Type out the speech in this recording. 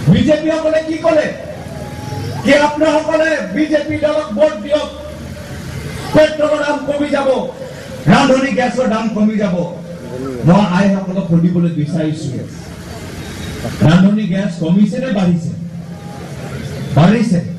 BJP সকলে কি ক'লে কি আপোনাসকলে বিজেপি দলক ভোট দিয়ক, পেট্ৰলৰ দাম কমি যাব, ৰান্ধনী গেছৰ দাম কমি যাব। মই আইসকলক সুধিবলৈ বিচাৰিছো, ৰান্ধনী গেছ কমিছে নে বাঢ়িছে? বাঢ়িছে।